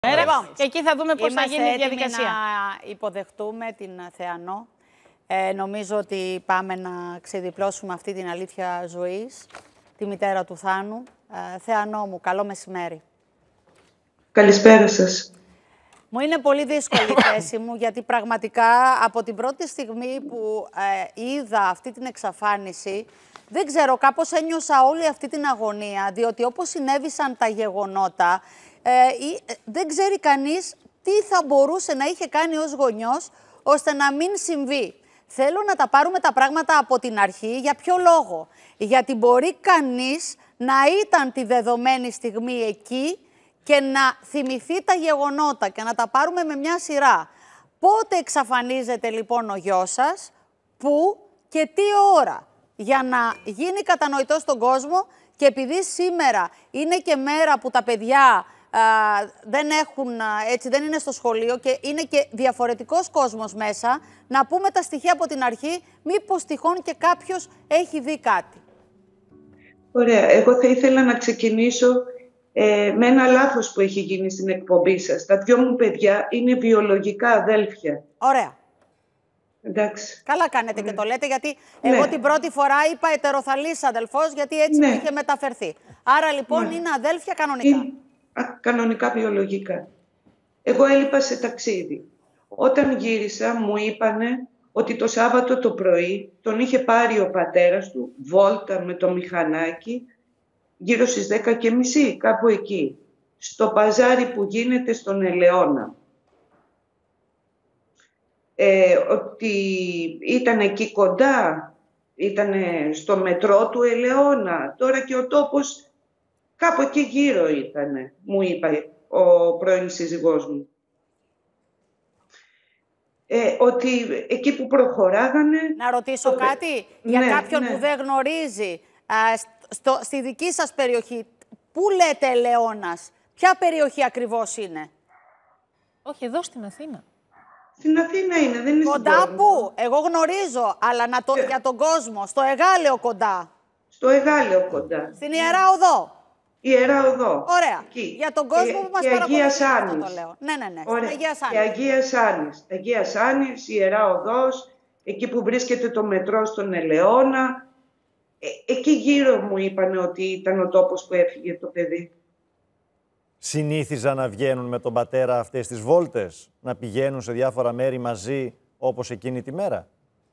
Και εκεί θα δούμε πώς θα γίνει η διαδικασία. Να υποδεχτούμε την Θεανό. Νομίζω ότι πάμε να ξεδιπλώσουμε αυτή την αλήθεια ζωής, τη μητέρα του Θάνου. Θεανό μου, καλό μεσημέρι. Καλησπέρα σας. Μου είναι πολύ δύσκολη η θέση μου, γιατί πραγματικά από την πρώτη στιγμή που είδα αυτή την εξαφάνιση, δεν ξέρω, κάπως ένιωσα όλη αυτή την αγωνία, διότι όπως συνέβησαν τα γεγονότα, δεν ξέρει κανείς τι θα μπορούσε να είχε κάνει ως γονιός, ώστε να μην συμβεί. Θέλω να τα πάρουμε τα πράγματα από την αρχή. Για ποιο λόγο? Γιατί μπορεί κανείς να ήταν τη δεδομένη στιγμή εκεί και να θυμηθεί τα γεγονότα και να τα πάρουμε με μια σειρά. Πότε εξαφανίζεται λοιπόν ο γιος σας, πού και τι ώρα, για να γίνει κατανοητό στον κόσμο, και επειδή σήμερα είναι και μέρα που τα παιδιά δεν είναι στο σχολείο και είναι και διαφορετικός κόσμος μέσα, να πούμε τα στοιχεία από την αρχή, μήπως τυχόν και κάποιος έχει δει κάτι. Ωραία. Εγώ θα ήθελα να ξεκινήσω με ένα λάθος που έχει γίνει στην εκπομπή σας. Τα δυο μου παιδιά είναι βιολογικά αδέλφια. Ωραία. Εντάξει. Καλά κάνετε και το λέτε, γιατί εγώ την πρώτη φορά είπα ετεροθαλής αδελφός, γιατί έτσι μου είχε μεταφερθεί. Άρα λοιπόν είναι αδέλφια κανονικά. Κανονικά βιολογικά. Εγώ έλειπα σε ταξίδι. Όταν γύρισα μου είπανε ότι το Σάββατο το πρωί τον είχε πάρει ο πατέρας του βόλτα με το μηχανάκι γύρω στις 10:30, κάπου εκεί, στο παζάρι που γίνεται στον Ελαιώνα. Ότι ήταν εκεί κοντά, ήταν στο μετρό του Ελαιώνα, τώρα και ο τόπος κάπου εκεί γύρω ήτανε, μου είπε ο πρώην σύζυγός μου. Ότι εκεί που προχωράγανε... Να ρωτήσω κάτι για κάποιον που δεν γνωρίζει. Στη δική σας περιοχή, πού λέτε Ελαιώνας, ποια περιοχή ακριβώς είναι? Όχι, εδώ στην Αθήνα. Στην Αθήνα είναι, δεν είναι στην Κοντά πού? Εγώ γνωρίζω, αλλά για τον κόσμο, στο Εγάλεο κοντά. Στο Εγάλεο κοντά. Στην Ιερά Οδό. Ιερά Οδό. Ωραία. Εκεί. Για τον κόσμο που μας παρακολουθεί, αυτό το λέω. Ναι. Ωραία. Αγία Σάνης. Και Αγία Σάνης. Αγία Σάνης, Ιερά Οδός, εκεί που βρίσκεται το μετρό στον Ελαιώνα. Εκεί γύρω μου είπανε ότι ήταν ο τόπος που έφυγε το παιδί. Συνήθιζαν να βγαίνουν με τον πατέρα αυτές τις βόλτες, να πηγαίνουν σε διάφορα μέρη μαζί όπως εκείνη τη μέρα?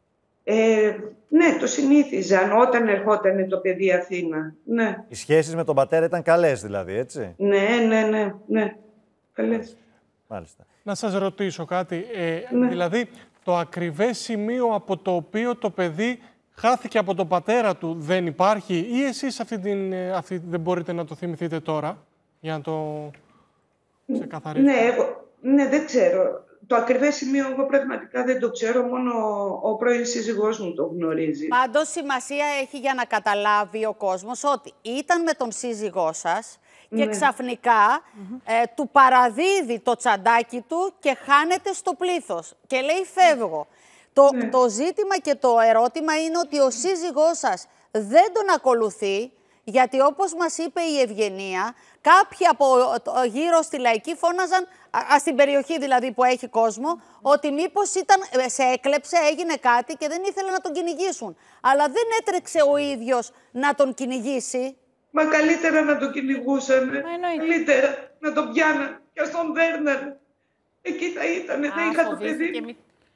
Ναι, το συνήθιζαν όταν ερχόταν το παιδί Αθήνα. Ναι. Οι σχέσεις με τον πατέρα ήταν καλές δηλαδή, έτσι? Ναι. Καλές. Μάλιστα. Να σας ρωτήσω κάτι. Δηλαδή, το ακριβές σημείο από το οποίο το παιδί χάθηκε από τον πατέρα του δεν υπάρχει, ή εσείς αυτή δεν μπορείτε να το θυμηθείτε τώρα, για να το ξεκαθαρίσετε? Ναι, δεν ξέρω. Το ακριβές σημείο εγώ πραγματικά δεν το ξέρω, μόνο ο πρώην σύζυγός μου το γνωρίζει. Πάντως σημασία έχει για να καταλάβει ο κόσμος ότι ήταν με τον σύζυγό σας και ξαφνικά του παραδίδει το τσαντάκι του και χάνεται στο πλήθος και λέει φεύγω. Το ζήτημα και το ερώτημα είναι ότι ο σύζυγός σας δεν τον ακολουθεί, γιατί όπως μας είπε η Ευγενία, κάποιοι από γύρω στη Λαϊκή φώναζαν, στην περιοχή δηλαδή που έχει κόσμο, ότι μήπως σε έκλεψε, έγινε κάτι και δεν ήθελε να τον κυνηγήσουν. Αλλά δεν έτρεξε ο ίδιος να τον κυνηγήσει. Μα καλύτερα να τον κυνηγούσαν. Καλύτερα να τον πιάναν και στον δέρναν. Εκεί θα ήταν, δεν είχα το παιδί.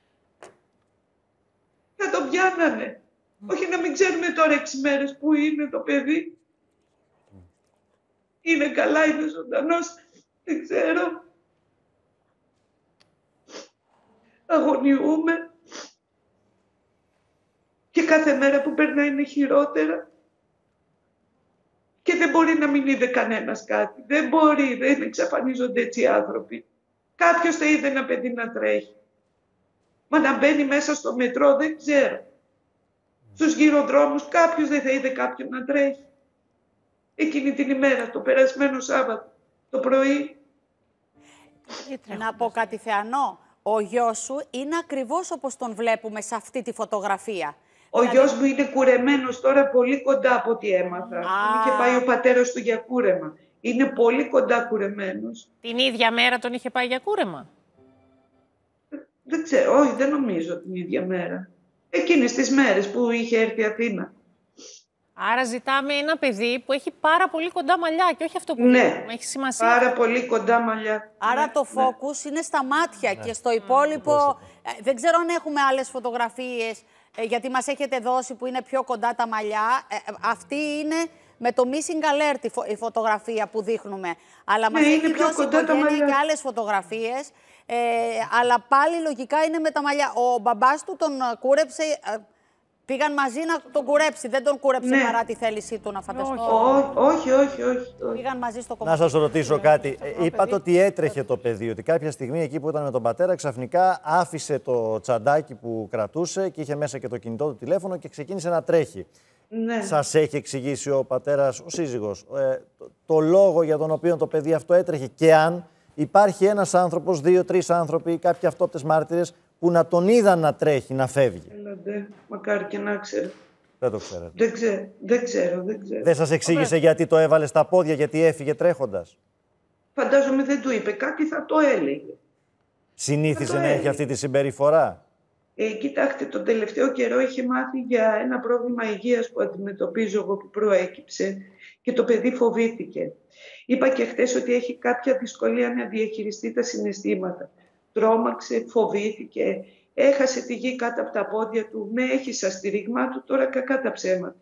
Θα τον πιάνανε. Όχι να μην ξέρουμε τώρα 6 μέρες που είναι το παιδί. Είναι καλά, είναι ζωντανός, δεν ξέρω. Αγωνιούμε. Και κάθε μέρα που περνάει είναι χειρότερα. Και δεν μπορεί να μην είδε κανένας κάτι. Δεν μπορεί, δεν εξαφανίζονται έτσι οι άνθρωποι. Κάποιος θα είδε ένα παιδί να τρέχει. Μα να μπαίνει μέσα στο μετρό, δεν ξέρω. Στους γυροδρόμους κάποιος δεν θα είδε κάποιον να τρέχει. Εκείνη την ημέρα, το περασμένο Σάββατο, το πρωί. Να πω κάτι, Θεανό. Ο γιος σου είναι ακριβώς όπως τον βλέπουμε σε αυτή τη φωτογραφία. Ο γιος μου είναι κουρεμένος τώρα πολύ κοντά από ό,τι έμαθα. Είχε πάει ο πατέρας του για κούρεμα. Είναι πολύ κοντά κουρεμένος. Την ίδια μέρα τον είχε πάει για κούρεμα? Δεν ξέρω, όχι, δεν νομίζω την ίδια μέρα. Εκείνες τις μέρες που είχε έρθει Αθήνα. Άρα ζητάμε ένα παιδί που έχει πάρα πολύ κοντά μαλλιά και όχι αυτό που Ναι, έχει σημασία. πάρα πολύ κοντά μαλλιά. Άρα Ναι, το focus είναι στα μάτια και στο υπόλοιπο. Δεν ξέρω αν έχουμε άλλες φωτογραφίες, γιατί μας έχετε δώσει που είναι πιο κοντά τα μαλλιά. Αυτή είναι με το missing alert η φωτογραφία που δείχνουμε. Αλλά μας είναι έχει πιο δώσει κοντά τα οικογένεια μαλλιά. και άλλες φωτογραφίες. Αλλά πάλι λογικά είναι με τα μαλλιά. Ο μπαμπάς του τον κούρεψε. Πήγαν μαζί να τον κουρέψει. Δεν τον κούρεψε παρά τη θέλησή του, να φανταστώ. Όχι. Πήγαν μαζί στο κομμάτι. Να σας ρωτήσω κάτι. Είπατε ότι έτρεχε το παιδί, ότι κάποια στιγμή εκεί που ήταν με τον πατέρα ξαφνικά άφησε το τσαντάκι που κρατούσε και είχε μέσα και το κινητό του τηλέφωνο και ξεκίνησε να τρέχει. Ναι. Σας έχει εξηγήσει ο πατέρας, ο σύζυγος, το λόγο για τον οποίο το παιδί αυτό έτρεχε και αν υπάρχει ένας άνθρωπος, 2-3 άνθρωποι, κάποιοι αυτόπτες μάρτυρες που να τον είδαν να τρέχει, να φεύγει? Έλατε, μακάρι και να ξέρω. Δεν το ξέρετε. Δεν ξέρω. Δεν σας εξήγησε γιατί το έβαλε στα πόδια, γιατί έφυγε τρέχοντας? Φαντάζομαι δεν του είπε κάτι, θα το έλεγε. Συνήθιζε να έχει αυτή τη συμπεριφορά? Κοιτάξτε, τον τελευταίο καιρό είχε μάθει για ένα πρόβλημα υγείας που αντιμετωπίζω εγώ, που προέκυψε, και το παιδί φοβήθηκε. Είπα και χτες ότι έχει κάποια δυσκολία να διαχειριστεί τα συναισθήματα. Τρόμαξε, φοβήθηκε, έχασε τη γη κάτω από τα πόδια του, με έχει στα στηρίγμα του, τώρα κακά τα ψέματα.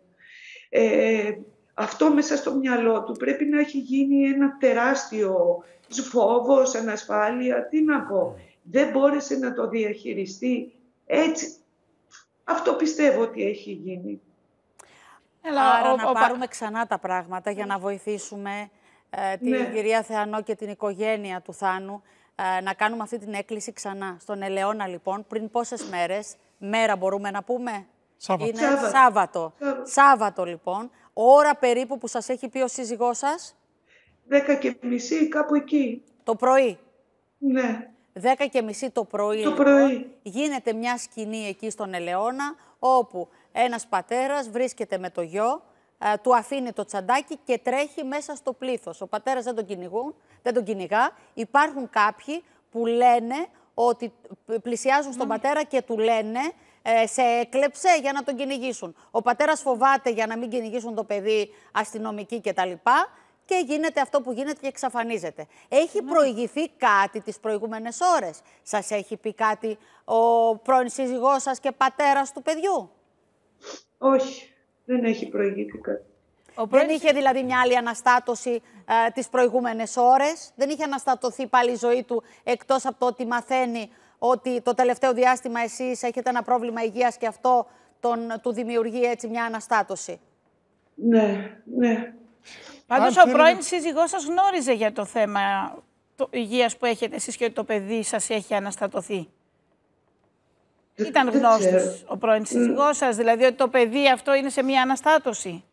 Αυτό μέσα στο μυαλό του πρέπει να έχει γίνει ένα τεράστιο φόβος, ανασφάλεια, τι να πω. Δεν μπόρεσε να το διαχειριστεί έτσι. Αυτό πιστεύω ότι έχει γίνει. Άρα να πάρουμε ξανά τα πράγματα για να βοηθήσουμε την κυρία Θεανό και την οικογένεια του Θάνου, να κάνουμε αυτή την έκκληση ξανά. Στον Ελαιώνα, λοιπόν, πριν πόσες μέρες, μέρα μπορούμε να πούμε? Σάββατο. Είναι Σάββατο, λοιπόν. Ώρα περίπου που σας έχει πει ο σύζυγός σας? 10:30, κάπου εκεί. Το πρωί. Ναι. 10:30 το πρωί, γίνεται μια σκηνή εκεί στον Ελαιώνα, όπου ένας πατέρας βρίσκεται με το γιο, του αφήνει το τσαντάκι και τρέχει μέσα στο πλήθος. Ο πατέρας δεν τον κυνηγά. Υπάρχουν κάποιοι που λένε ότι πλησιάζουν στον πατέρα και του λένε σε έκλεψε για να τον κυνηγήσουν. Ο πατέρας φοβάται για να μην κυνηγήσουν το παιδί, αστυνομικοί κτλ. Και γίνεται αυτό που γίνεται και εξαφανίζεται. Έχει προηγηθεί κάτι τις προηγούμενες ώρες? Σας έχει πει κάτι ο πρώην σύζυγός σας και πατέρας του παιδιού? Όχι, δεν έχει προηγηθεί κάτι. Δεν είχε δηλαδή μια άλλη αναστάτωση τις προηγούμενες ώρες? Δεν είχε αναστατωθεί πάλι η ζωή του, εκτός από το ότι μαθαίνει ότι το τελευταίο διάστημα εσείς έχετε ένα πρόβλημα υγείας και αυτό του δημιουργεί έτσι μια αναστάτωση? Ναι. Πάντως ο πρώην σύζυγός σας γνώριζε για το θέμα υγείας που έχετε εσείς και ότι το παιδί σας έχει αναστατωθεί? Ήταν γνώστος ο πρώην σύζυγός σας, δηλαδή ότι το παιδί αυτό είναι σε μια αναστάτωση?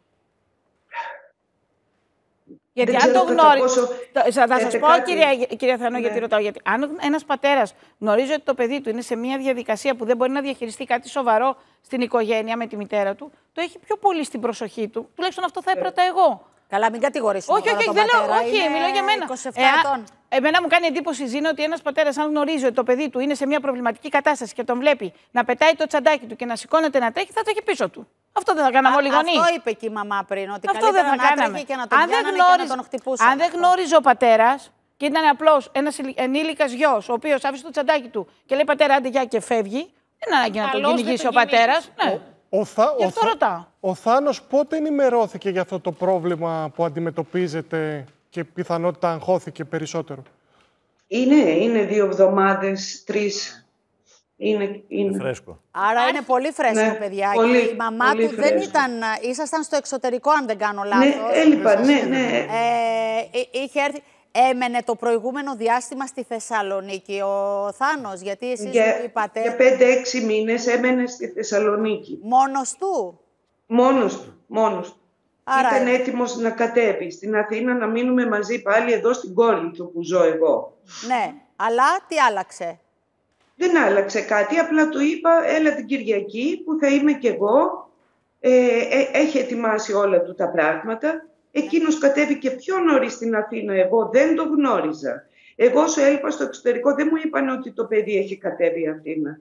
Γιατί αν το γνώριζε. Θα σας πω, κυρία Θεανό, γιατί ρωτάω. Γιατί αν ένας πατέρας γνωρίζει ότι το παιδί του είναι σε μια διαδικασία που δεν μπορεί να διαχειριστεί κάτι σοβαρό στην οικογένεια με τη μητέρα του, το έχει πιο πολύ στην προσοχή του. Τουλάχιστον αυτό θα έπρατα εγώ. Καλά, μην κατηγορήσουμε. Όχι, μιλώ για μένα. 27 ετών. Εμένα μου κάνει εντύπωση, Ζήνη, ότι ένας πατέρας, αν γνωρίζει ότι το παιδί του είναι σε μια προβληματική κατάσταση και τον βλέπει να πετάει το τσαντάκι του και να σηκώνεται να τρέχει, θα το έχει πίσω του. Αυτό δεν θα κάναμε όλοι οι γονείς. Αυτό είπε και η μαμά πριν, ότι αυτό δεν θα κάναμε. Και να τον πιάνανε και να τον χτυπούσαν. Αν δεν γνώριζε ο πατέρας και ήταν απλώς ένας ενήλικας γιος, ο οποίος άφησε το τσαντάκι του και λέει πατέρα, άντε γεια και φεύγει, δεν είναι ανάγκη να τον κυνηγήσει ο πατέρας. Ναι. Ο Θάνος πότε ενημερώθηκε για αυτό το πρόβλημα που αντιμετωπίζετε και πιθανότητα αγχώθηκε περισσότερο? Είναι 2 εβδομάδες, 3. Είναι φρέσκο. Άρα είναι πολύ φρέσκο, παιδιά. Πολύ, και η μαμά του δεν ήταν. Ήσασταν στο εξωτερικό, αν δεν κάνω λάθος. Ναι, έλειπα, ναι. Είχε έρθει. Έμενε το προηγούμενο διάστημα στη Θεσσαλονίκη ο Θάνος, γιατί εσείς μου είπατε... Για 5-6 μήνες έμενε στη Θεσσαλονίκη. Μόνος του? Μόνος του. Άρα... Ήταν έτοιμος να κατέβει στην Αθήνα, να μείνουμε μαζί πάλι εδώ στην κόρη του που ζω εγώ. Ναι, αλλά τι άλλαξε? Δεν άλλαξε κάτι, απλά του είπα έλα την Κυριακή που θα είμαι κι εγώ. Έχει ετοιμάσει όλα του τα πράγματα. Εκείνος κατέβηκε πιο νωρίς στην Αθήνα, εγώ δεν το γνώριζα. Εγώ όσο έλειπα στο εξωτερικό δεν μου είπαν ότι το παιδί έχει κατέβει η Αθήνα.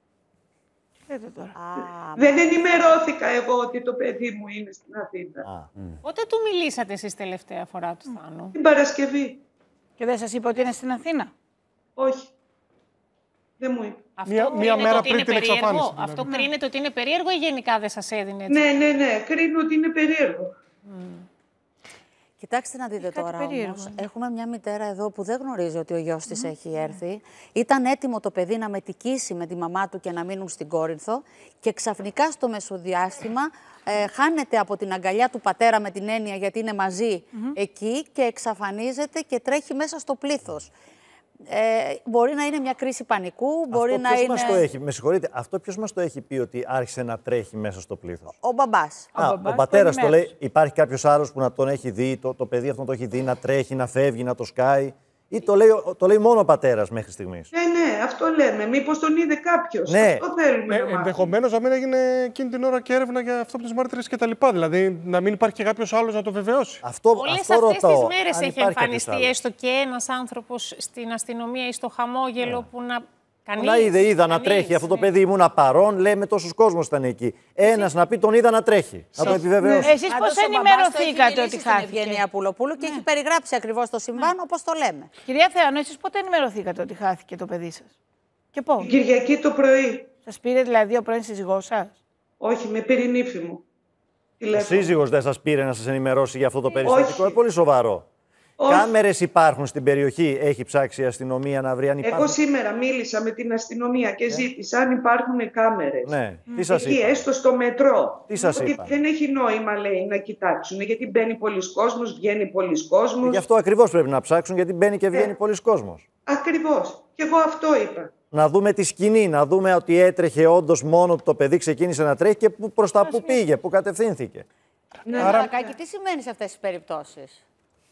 Δεν ενημερώθηκα εγώ ότι το παιδί μου είναι στην Αθήνα. Πότε του μιλήσατε εσείς τελευταία φορά του Θάνου? Την Παρασκευή. Και δεν σας είπε ότι είναι στην Αθήνα? Όχι. Δεν μου είπε. Μία μέρα πριν την εξαφάνιση. Αυτό κρίνεται ότι είναι περίεργο ή γενικά δεν σας έδινε έτσι? Ναι. Κρίνω ότι είναι περίεργο. Κοιτάξτε να δείτε τώρα όμως. Έχουμε μια μητέρα εδώ που δεν γνωρίζει ότι ο γιος της έχει έρθει. Ήταν έτοιμο το παιδί να μετικήσει με τη μαμά του και να μείνουν στην Κόρινθο και ξαφνικά στο μεσοδιάστημα χάνεται από την αγκαλιά του πατέρα με την έννοια γιατί είναι μαζί εκεί και εξαφανίζεται και τρέχει μέσα στο πλήθος. Μπορεί να είναι μια κρίση πανικού, μπορεί να είναι... Μας το έχει, με συγχωρείτε, αυτό ποιος μας το έχει πει ότι άρχισε να τρέχει μέσα στο πλήθος? Ο μπαμπάς. Ο πατέρας το λέει. Υπάρχει κάποιος άλλος που να τον έχει δει, το παιδί αυτό το έχει δει να τρέχει, να φεύγει, να το σκάει? Ή το λέει μόνο ο πατέρας μέχρι στιγμής? Ναι, αυτό λέμε. Μήπως τον είδε κάποιος. Ναι. Αυτό θέλουμε να μάθουμε. Ενδεχομένως να μην έγινε εκείνη την ώρα και έρευνα για αυτό από τις μάρτυρες κτλ. Δηλαδή να μην υπάρχει και κάποιος άλλος να το βεβαιώσει. Όλες αυτές τις μέρες έχει εμφανιστεί έστω και ένας άνθρωπος στην αστυνομία ή στο χαμόγελο που να... Είδα να τρέχει αυτό το παιδί, ήμουνα παρόν, λέμε τόσους κόσμος ήταν εκεί. Ένας να πει τον είδα να τρέχει, να το επιβεβαιώσει. Εσείς πώς ενημερωθήκατε ότι χάθηκε? Ευγένεια Πουλοπούλου και έχει περιγράψει ακριβώς το συμβάν όπως το λέμε. Κυρία Θεάνο, εσείς πότε ενημερωθήκατε ότι χάθηκε το παιδί σας? Και πώς? Κυριακή το πρωί. Σας πήρε δηλαδή ο πρώην σύζυγός σας? Όχι, με πήρε η νύφη μου. Ο σύζυγος δεν σας πήρε να σας ενημερώσει για αυτό το περιστατικό? Είναι πολύ σοβαρό. Όχι. Κάμερες υπάρχουν στην περιοχή, έχει ψάξει η αστυνομία να βρει αν υπάρχουν? Εγώ σήμερα μίλησα με την αστυνομία και ζήτησα αν υπάρχουν κάμερες. Ναι, τι σας εκεί, είπα? έστω στο μετρό. Τι σας ότι είπα? δεν έχει νόημα, λέει, να κοιτάξουν, γιατί μπαίνει πολλής κόσμος, βγαίνει πολλής κόσμος. Γι' αυτό ακριβώς πρέπει να ψάξουν, γιατί μπαίνει και βγαίνει πολλής κόσμος. Ακριβώς. Και εγώ αυτό είπα. Να δούμε τη σκηνή, να δούμε ότι έτρεχε όντως μόνο το παιδί, ξεκίνησε να τρέχει και προς τα που πήγε, που κατευθύνθηκε. Ναι, άρα... τι σημαίνει σε αυτές τις περιπτώσεις?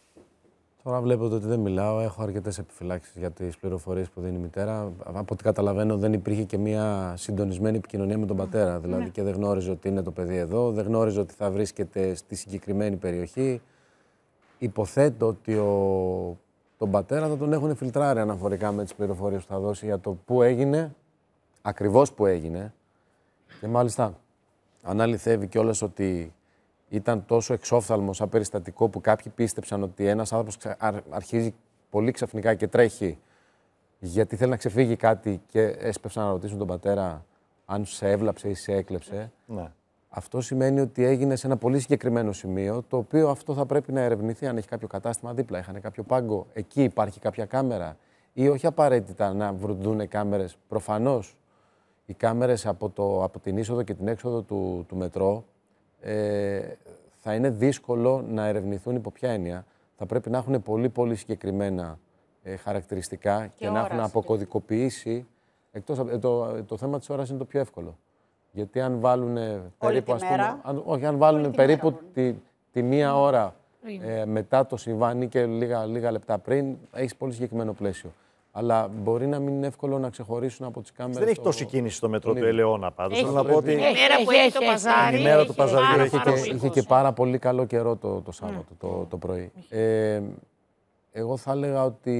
Τώρα βλέπετε ότι δεν μιλάω. Έχω αρκετές επιφυλάξεις για τις πληροφορίες που δίνει η μητέρα. Από ό,τι καταλαβαίνω, δεν υπήρχε και μια συντονισμένη επικοινωνία με τον πατέρα. Δηλαδή και δεν γνώριζε ότι είναι το παιδί εδώ, δεν γνώριζε ότι θα βρίσκεται στη συγκεκριμένη περιοχή. Υποθέτω ότι τον πατέρα θα τον έχουν φιλτράρει αναφορικά με τις πληροφορίες που θα δώσει για το πού έγινε, ακριβώς πού έγινε. Και μάλιστα, αν αληθεύει κιόλας ότι ήταν τόσο εξόφθαλμο σαν περιστατικό που κάποιοι πίστεψαν ότι ένας άνθρωπος αρχίζει πολύ ξαφνικά και τρέχει γιατί θέλει να ξεφύγει κάτι και έσπευσαν να ρωτήσουν τον πατέρα αν σε έβλαψε ή σε έκλεψε. Ναι. Αυτό σημαίνει ότι έγινε σε ένα πολύ συγκεκριμένο σημείο, το οποίο αυτό θα πρέπει να ερευνηθεί αν έχει κάποιο κατάστημα δίπλα, είχαν κάποιο πάγκο, εκεί υπάρχει κάποια κάμερα ή όχι απαραίτητα να βρουν κάμερες. Προφανώς οι κάμερες από την είσοδο και την έξοδο του μετρό θα είναι δύσκολο να ερευνηθούν υπό ποια έννοια. Θα πρέπει να έχουν πολύ συγκεκριμένα χαρακτηριστικά και να έχουν αποκωδικοποιήσει. Εκτός, το θέμα της ώρας είναι το πιο εύκολο. Γιατί αν βάλουν περίπου, αν βάλουν περίπου τη μία ώρα μετά το συμβάν ή και λίγα λεπτά πριν, έχεις πολύ συγκεκριμένο πλαίσιο. Αλλά μπορεί να μην είναι εύκολο να ξεχωρίσουν από τις κάμερες. Δεν έχει τόση κίνηση στο μετρό του Ελαιώνα πάντως. Θέλω να πω ότι η μέρα που έχει το παζάρι. Η μέρα του παζαριού είχε και πάρα πολύ καλό καιρό το Σάββατο το πρωί. Εγώ θα έλεγα ότι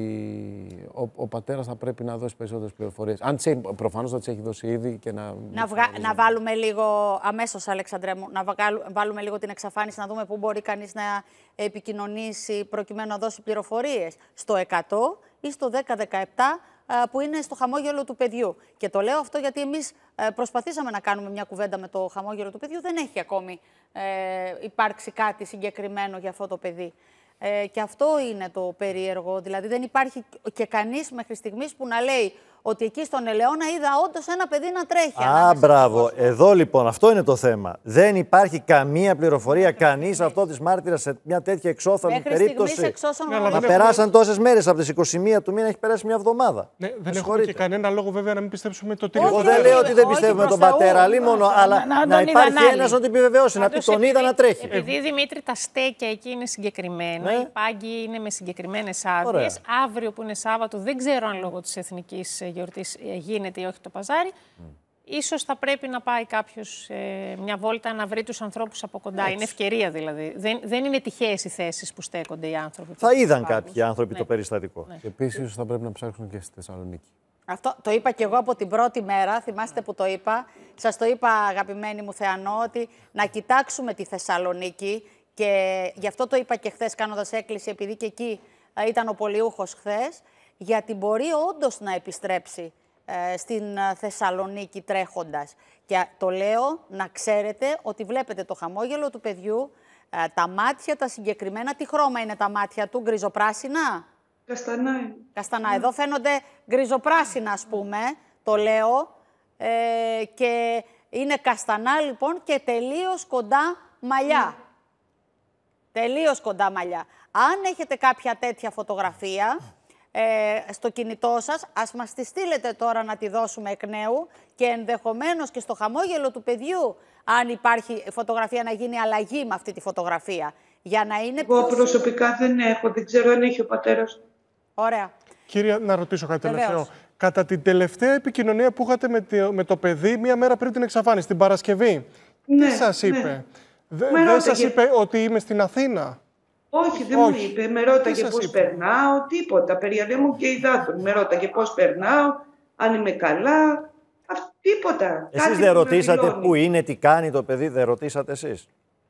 ο πατέρας θα πρέπει να δώσει περισσότερες πληροφορίες. Προφανώς θα τις έχει δώσει ήδη και να βάλουμε λίγο, αμέσως Αλεξανδρέ μου, να βάλουμε λίγο την εξαφάνιση, να δούμε πού μπορεί κανείς να επικοινωνήσει προκειμένου να δώσει πληροφορίες. Στο 100 ή στο 1017 που είναι στο χαμόγελο του παιδιού. Και το λέω αυτό γιατί εμείς προσπαθήσαμε να κάνουμε μια κουβέντα με το χαμόγελο του παιδιού. Δεν έχει ακόμη υπάρξει κάτι συγκεκριμένο για αυτό το παιδί. Και αυτό είναι το περίεργο. Δηλαδή δεν υπάρχει και κανείς μέχρι στιγμής που να λέει ότι εκεί στον Ελαιώνα είδα όντως ένα παιδί να τρέχει. Μπράβο. Εδώ λοιπόν αυτό είναι το θέμα. Δεν υπάρχει καμία πληροφορία, κανείς αυτό της μάρτυρας σε μια τέτοια εξόφθαλμη περίπτωση. Να περάσαν τόσες μέρες, από τις 21 του μήνα έχει περάσει μια εβδομάδα. Ναι, δεν έχουμε και κανένα λόγο βέβαια να μην πιστέψουμε το τύπο. Εγώ δεν λέω ότι δεν πιστεύουμε τον πατέρα, μόνο, αλλά να υπάρχει ένας να την επιβεβαιώσει, να πει τον είδα να τρέχει. Επειδή Δημήτρη τα στέκια εκεί είναι συγκεκριμένα, οι πάγκοι είναι με συγκεκριμένες άδειες. Αύριο που είναι Σάββατο, δεν ξέρω αν λόγω της εθνικής γιορτής γίνεται ή όχι το παζάρι. ίσως θα πρέπει να πάει κάποιος μια βόλτα να βρει τους ανθρώπους από κοντά. Είναι ευκαιρία δηλαδή. Δεν είναι τυχαίες οι θέσεις που στέκονται οι άνθρωποι. Θα είδαν κάποιοι άνθρωποι το περιστατικό. Και επίσης θα πρέπει να ψάξουν και στη Θεσσαλονίκη. Αυτό το είπα και εγώ από την πρώτη μέρα, θυμάστε που το είπα. Σας το είπα, αγαπημένοι μου Θεανό, ότι να κοιτάξουμε τη Θεσσαλονίκη και γι' αυτό το είπα και χθες κάνοντας έκκληση, επειδή και εκεί ήταν ο Πολιούχος χθες, γιατί μπορεί όντως να επιστρέψει στην Θεσσαλονίκη τρέχοντας. Και το λέω να ξέρετε ότι βλέπετε το χαμόγελο του παιδιού, τα μάτια τα συγκεκριμένα. Τι χρώμα είναι τα μάτια του, γκριζοπράσινα? Καστανά. Καστανά. Εδώ φαίνονται γκριζοπράσινα, ας πούμε, το λέω. Και είναι καστανά, λοιπόν, και τελείως κοντά μαλλιά. Τελείως κοντά μαλλιά. Αν έχετε κάποια τέτοια φωτογραφία στο κινητό σας, ας μας τη στείλετε τώρα να τη δώσουμε εκ νέου και ενδεχομένως και στο χαμόγελο του παιδιού, αν υπάρχει φωτογραφία, να γίνει αλλαγή με αυτή τη φωτογραφία. Για να είναι Εγώ προσωπικά δεν έχω, δεν ξέρω αν έχει ο πατέρας. Ωραία. Κύριε, να ρωτήσω κάτι τελευταίο. Κατά την τελευταία επικοινωνία που είχατε με το παιδί, μία μέρα πριν την εξαφάνιση, την Παρασκευή, τι σας είπε? Δεν σας είπε ότι είμαι στην Αθήνα? Όχι, δεν μου είπε. Με ρώταγε πώς περνάω, τίποτα. Περί ανέμων και υδάτων. Με ρώταγε πώς περνάω, αν είμαι καλά. Τίποτα. Εσείς δεν ρωτήσατε πού είναι, τι κάνει το παιδί, δεν ρωτήσατε εσείς?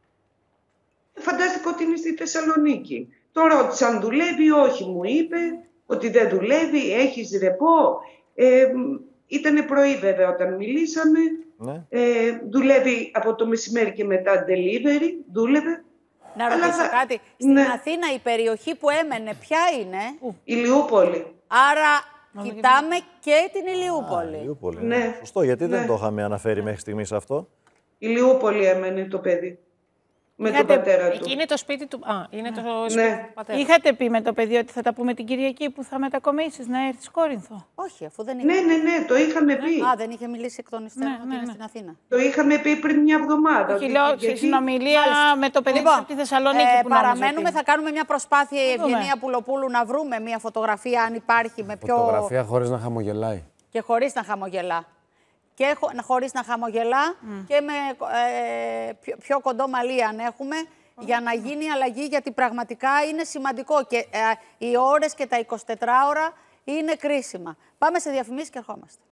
Φαντάστηκα ότι είναι στη Θεσσαλονίκη. Το ρώτησα αν δουλεύει, όχι μου είπε, ότι δεν δουλεύει, έχεις ρεπό. Ήτανε πρωί βέβαια όταν μιλήσαμε. Ναι. Δουλεύει από το μεσημέρι και μετά delivery, δούλευε. Να ρωτήσω κάτι. Στην Αθήνα η περιοχή που έμενε ποια είναι? Ηλιούπολη. Άρα κοιτάμε και την Ηλιούπολη. Ηλιούπολη. Ναι. Σωστό, γιατί δεν το είχαμε αναφέρει μέχρι στιγμής αυτό. Ηλιούπολη έμενε το παιδί. Με τον πατέρα του. Εκεί είναι το σπίτι του. Είναι το σπίτι του πατέρα. Είχατε πει με το παιδί ότι θα τα πούμε την Κυριακή που θα μετακομίσεις να έρθεις Κόρινθο? Όχι, αφού δεν είχε. Ναι, το είχαμε πει. Δεν είχε μιλήσει εκ των υστέρων ότι είναι στην Αθήνα. Το είχαμε πει πριν μια εβδομάδα. Όχι, λέω σε συνομιλία με το παιδί από τη Θεσσαλονίκη. Παραμένουμε, θα κάνουμε μια προσπάθεια η Ευγενία Πουλοπούλου να βρούμε μια φωτογραφία, αν υπάρχει με πιο. Φωτογραφία χωρίς να χαμογελάει. Και χωρίς να χαμογελά. Και χωρίς να χαμογελά και με πιο κοντό μαλλί αν έχουμε, για να γίνει αλλαγή, γιατί πραγματικά είναι σημαντικό και οι ώρες και τα 24 ώρα είναι κρίσιμα. Πάμε σε διαφημίσεις και ερχόμαστε.